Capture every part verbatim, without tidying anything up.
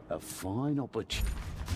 A fine opportunity.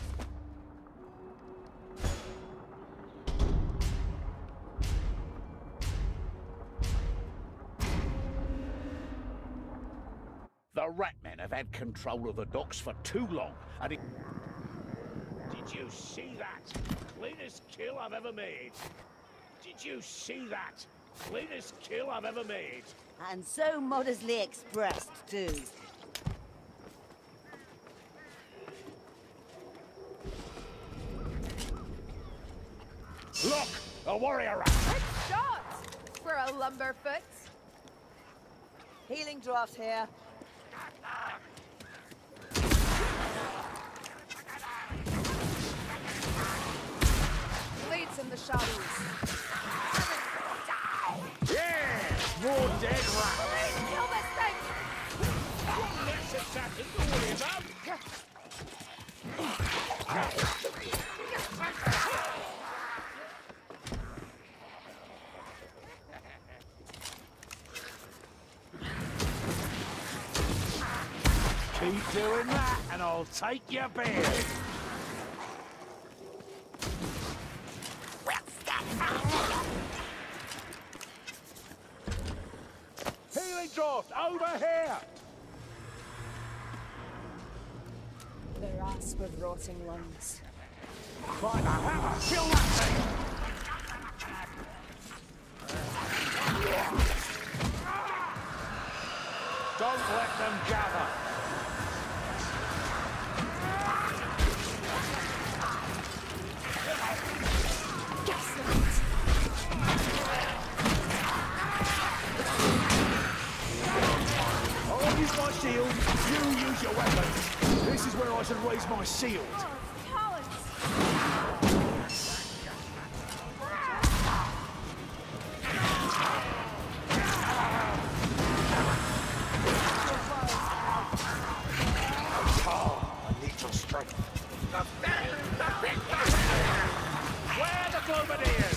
The Ratmen have had control of the docks for too long, and it... Did you see that? Cleanest kill I've ever made. Did you see that? Cleanest kill I've ever made. And so modestly expressed, too. Look! A warrior rat! Good shot! For a lumberfoot. Healing draft here. Blades in the shadows. Yeah! More dead rats! Kill this thing! Let's attack it, don't worry about. Keep doing that, and I'll take your beard. Healing draft, over here! The rasp of rotting lungs. Find a hammer, kill that thing! Don't let them gather. I'll use my shield, you use your weapons. This is where I should raise my shield. Oh, cowards! Oh, I need your strength. Where are the Globadiers?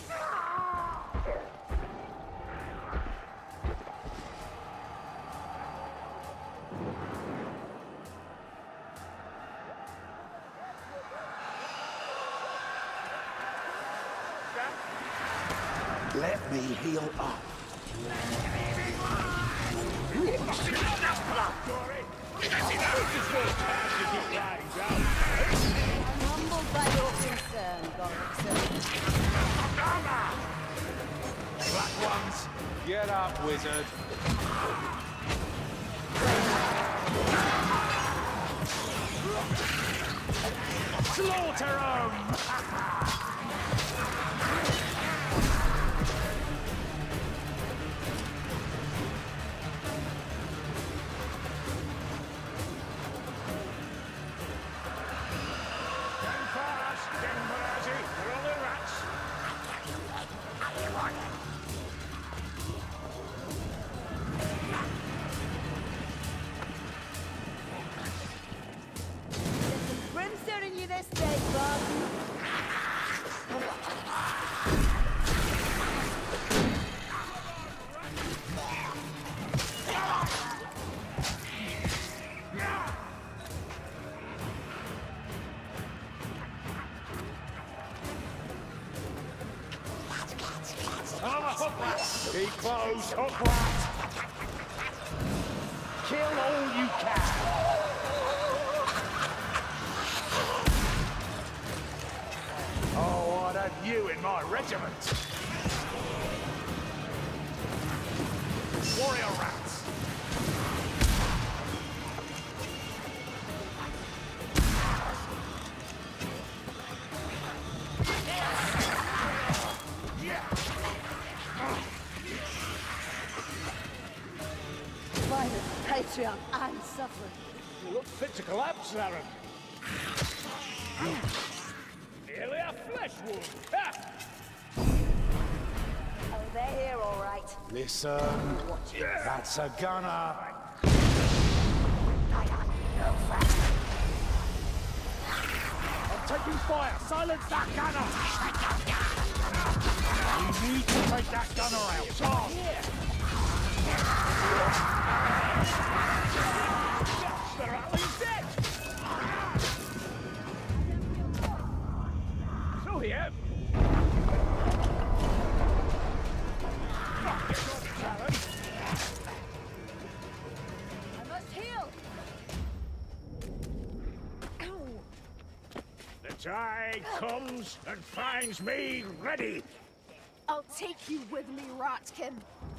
Let me heal up. I'm humbled by your concern, Gorrickson. Black ones, get up, wizard. Slaughter 'em! Brimstone in you this day, bud. Keep close, hook rat! Kill all you can! Oh, I'd have you in my regiment! Warrior rats! Violent patriarch, I'm suffering. You look fit to collapse, Aaron. Nearly a flesh wound. Ha! Oh, they're here, all right. Listen, that's a gunner. I'm taking fire. Silence that gunner. You need to take that gunner out. Charge. They're all dead. Tide comes and finds me ready. I'll take you with me, Ratkin.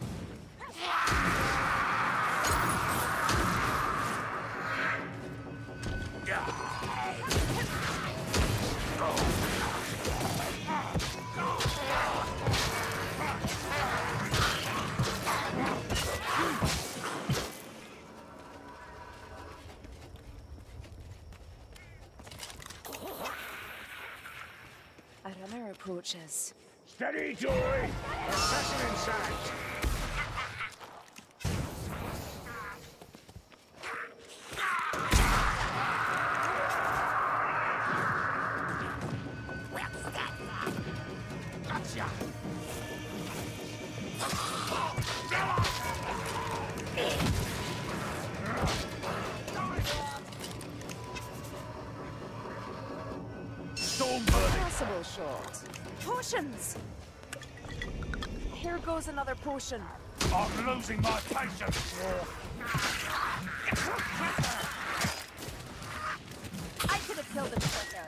A runner approaches. Steady, Joey! Assassin in sight! Gotcha! Possible shot. Potions! Here goes another potion. I'm losing my patience! I could have killed him quicker.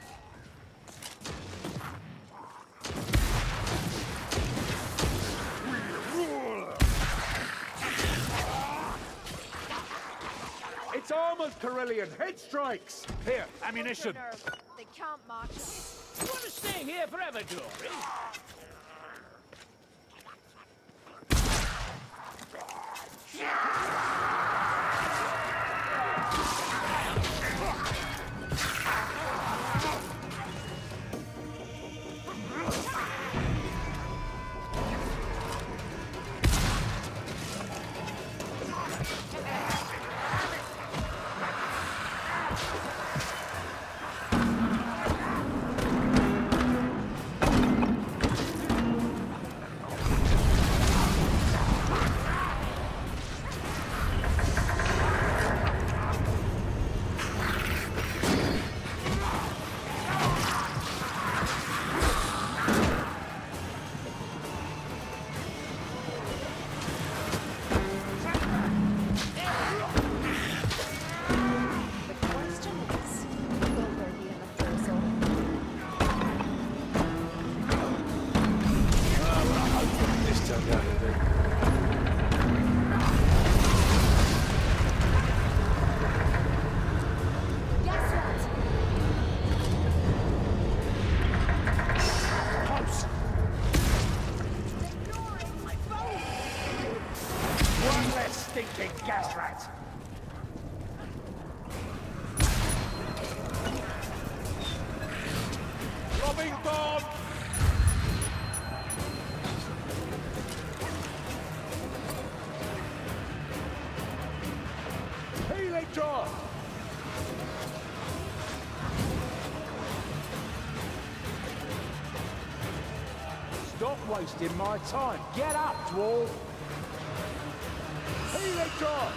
It's armored, Carillion! Head strikes! Here, ammunition! Nerve. They can't mark us. You want to stay here forever, Dory? Gas rat! Robbing bomb! Healing drop! Stop wasting my time! Get up, dwarf! Healing drop!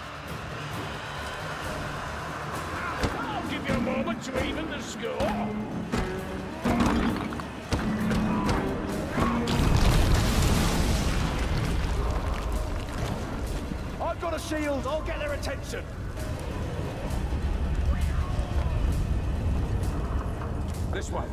I'll give you a moment to even the score. I've got a shield! I'll get their attention! This way.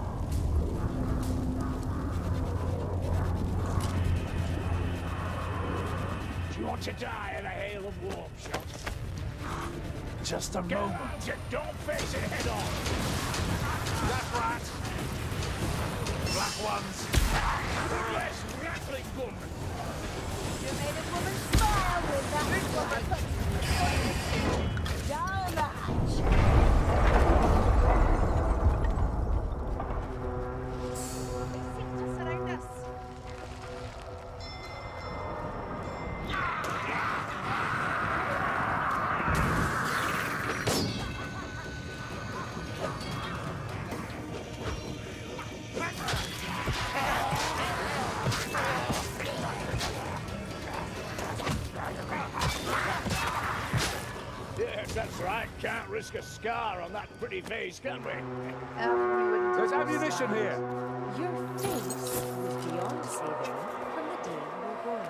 Do you want to die in a hail of warp shots? Just a Get moment. out, you don't face it head on! Black rat! Black ones! Less rattling gun! You made a woman smile with that woman. Down the hatch. They seem to surround us. Yes, that's right. Can't risk a scar on that pretty face, can we? Everyone There's ammunition here! Your face was beyond saving from the day you were born.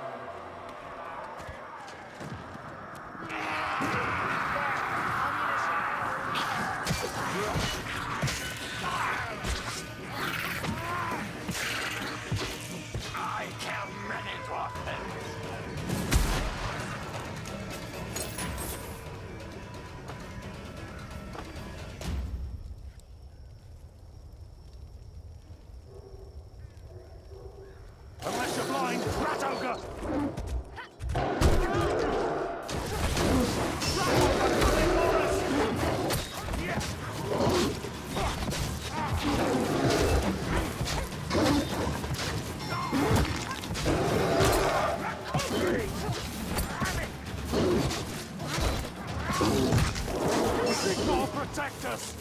protect us!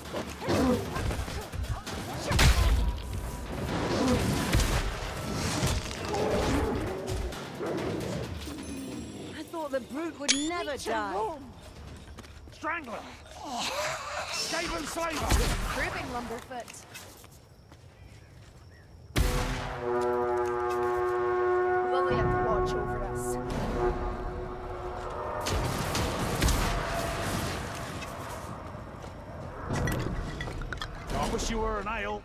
I thought the brute would never Reach die. and roam. Strangler! Skaven slaver! Proving Lumberfoot. Lillian, watch over us. I wish you were an ale.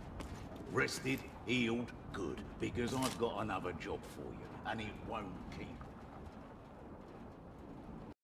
Rested, healed, good, because I've got another job for you, and it won't keep